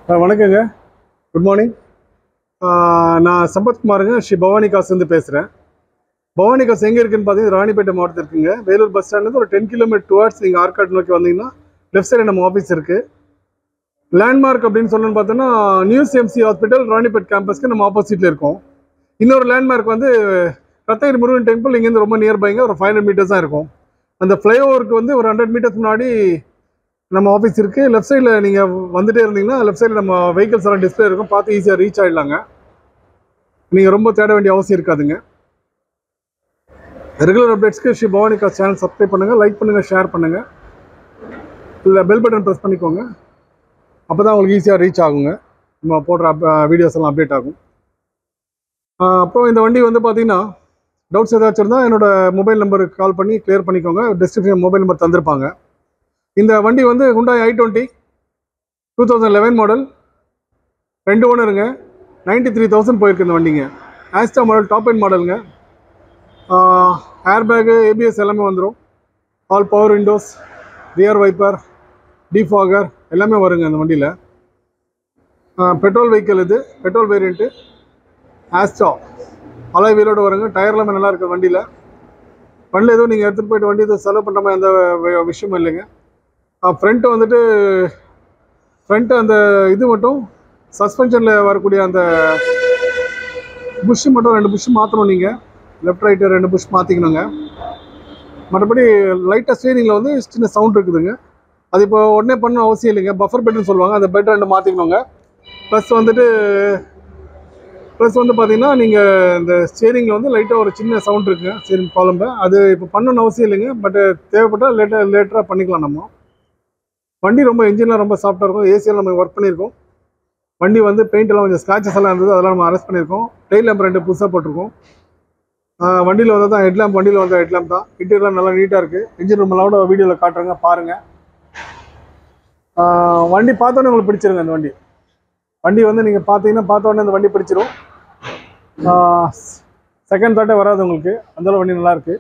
வணக்கங்க. Good morning. நான் சம்பத்குமாருங்க. ஸ்ரீ பவானி காசுலேருந்து பேசுகிறேன். பவானி காசு எங்கே இருக்குதுன்னு பார்த்தீங்கன்னா ராணிப்பேட்டை மாவட்டத்தில் இருக்குங்க. வேலூர் பஸ் ஸ்டாண்ட்லேருந்து ஒரு 10 கிலோமீட்டர் டுவார்ட்ஸ் நீங்கள் ஆற்காடு நோக்கி வந்தீங்கன்னா லெஃப்ட் சைடு நம்ம ஆஃபீஸ் இருக்குது. லேண்ட்மார்க் அப்படின்னு சொல்லணும்னு பார்த்தோன்னா நியூ சிஎம்சி ஹாஸ்பிட்டல் ராணிப்பேட் கேம்பஸ்க்கு நம்ம ஆப்போசிட்டில் இருக்கோம். இன்னொரு லேண்ட்மார்க் வந்து ரத்தகிரி முருகன் டெம்பிள் இங்கேருந்து ரொம்ப நியர்பைங்க. ஒரு 500 மீட்டர்ஸ் தான் இருக்கும். அந்த ஃப்ளைஓவருக்கு வந்து ஒரு 100 மீட்டர்ஸ் முன்னாடி நம்ம ஆஃபீஸ் இருக்குது. லெஃப்ட் சைடில் நீங்கள் வந்துட்டே இருந்தீங்கன்னா லெஃப்ட் சைடில் நம்ம வெஹிக்கிள்ஸ் எல்லாம் டிஸ்பிளே இருக்கும். பார்த்து ஈஸியாக ரீச் ஆகிடலாங்க. நீங்கள் ரொம்ப தேட வேண்டிய அவசியம் இருக்காதுங்க. Regular அப்டேட்ஸ்க்கு Sri Bhavani Kasu channel subscribe பண்ணுங்கள், லைக் பண்ணுங்கள், ஷேர் பண்ணுங்கள். இல்லை பெல் பட்டன் ப்ரெஸ் பண்ணிக்கோங்க. அப்போ தான் உங்களுக்கு ஈஸியாக ரீச் ஆகுங்க. நம்ம போடுற வீடியோஸ் எல்லாம் அப்டேட் ஆகும். அப்புறம் இந்த வண்டி வந்து பார்த்தீங்கன்னா டவுட்ஸ் ஏதாச்சும் இருந்தால் என்னோடய மொபைல் நம்பருக்கு கால் பண்ணி கிளியர் பண்ணிக்கோங்க. டிஸ்கிரிப்ஷன் மொபைல் நம்பர் தந்திருப்பாங்க. இந்த வண்டி வந்து Hyundai i20 2011 மாடல், 2 ஓனருங்க. 93,000 போயிருக்கு இந்த வண்டிங்க. ஆஸ்டா மாடல், டாப் எண்ட் மாடலுங்க. ஏர் பேக்கு, ஏபிஎஸ் எல்லாமே வந்துடும். All power windows, rear wiper, defogger எல்லாமே வருங்க இந்த வண்டியில். பெட்ரோல் வெஹிக்கிள், இது பெட்ரோல் வேரியண்ட்டு. ஆஸ்டா அலாய் வீலோடு வருங்க. டயர் எல்லாமே நல்லா இருக்குது வண்டியில். வண்டியில் எதுவும் நீங்கள் எடுத்துகிட்டு போய்ட்டு வண்டி எதுவும் செலவு பண்ணுற மாதிரி எந்த விஷயமும் இல்லைங்க. ஃப்ரண்ட்டு வந்துட்டு அந்த இது மட்டும் சஸ்பென்ஷனில் வரக்கூடிய அந்த புஷ்ஷு மட்டும் 2 புஷ் மாற்றணும். நீங்கள் லெஃப்ட் ரைட்டு 2 புஷ் மாற்றிக்கணுங்க. மற்றபடி லைட்டாக ஸ்டீரிங்கில் வந்து சின்ன சவுண்ட் இருக்குதுங்க. அது இப்போ உடனே பண்ண அவசியம் இல்லைங்க. பஃபர் பெட்னு சொல்லுவாங்க, அந்த பெட் 2 மாற்றிக்கணுங்க. ப்ளஸ் வந்து பார்த்தீங்கன்னா நீங்கள் இந்த ஸ்டீரிங்கில் வந்து லைட்டாக ஒரு சின்ன சவுண்ட் இருக்குங்க. ஸ்டீரிங் காலம்பு அது இப்போ பண்ணணும்னு அவசியம் இல்லைங்க. பட் தேவைப்பட்டால் லேட்டராக பண்ணிக்கலாம். நம்ம வண்டி ரொம்ப இன்ஜின்லாம் ரொம்ப சாஃப்டாக இருக்கும். ஏசியெல்லாம் நம்ம ஒர்க் பண்ணியிருக்கோம். வண்டி வந்து பெயிண்ட் எல்லாம் கொஞ்சம் ஸ்க்ராச்சஸ் எல்லாம் இருந்தது, அதெல்லாம் நம்ம அரெஸ்ட் பண்ணியிருக்கோம். டெயில் லேம்ப் 2 புதுசாக போட்டிருக்கோம். வண்டியில் வந்து தான் ஹெட்லாம்ப், வண்டியில் வந்து ஹெட்லாம்ப் தான். இன்டீரியர்லாம் நல்லா நீட்டாக இருக்குது. இன்ஜின் ரூமெல்லாம் வீடியோவில் காட்டுறேங்க, பாருங்கள். வண்டி பார்த்தோன்னே உங்களுக்கு பிடிச்சிருங்க. இந்த வண்டி வந்து நீங்கள் பார்த்தோன்னே இந்த வண்டி பிடிச்சிரும். செகண்ட் தாட்டே வராது உங்களுக்கு, அந்தளவு வண்டி நல்லாயிருக்கு.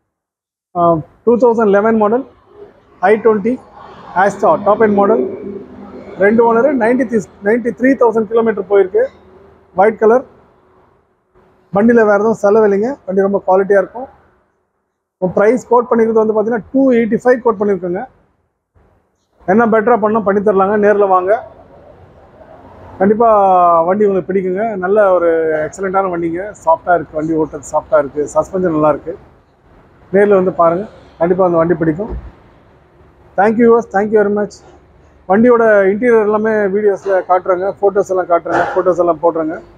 2011 model i20 Asta top end model, 2 owner, 93,000 kilometre போயிருக்கு. White colour. வண்டியில் வேறு எதுவும் செலவு இல்லைங்க. வண்டி ரொம்ப குவாலிட்டியாக இருக்கும். இப்போ ப்ரைஸ் கோட் பண்ணிக்கிறது வந்து பார்த்தீங்கன்னா 285 கோட் பண்ணியிருக்கோங்க. என்ன பெட்டராக பண்ணால் பண்ணித்தரலாங்க. நேரில் வாங்க, கண்டிப்பாக வண்டி உங்களுக்கு பிடிக்குங்க. நல்ல ஒரு எக்ஸலண்ட்டான வண்டிங்க. சாஃப்டாக இருக்குது வண்டி, ஓட்டுறது சாஃப்டாக இருக்குது. சஸ்பென்ஷன் நல்லாயிருக்கு. நேரில் வந்து பாருங்கள், கண்டிப்பாக அந்த வண்டி பிடிக்கும். Thank you yours, thank you very much. வண்டியோட இன்டீரியர் எல்லாமே வீடியோஸில் காட்டுறேங்க, ஃபோட்டோஸ் எல்லாம் காட்டுறேங்க, ஃபோட்டோஸ் எல்லாம் போடுறேங்க.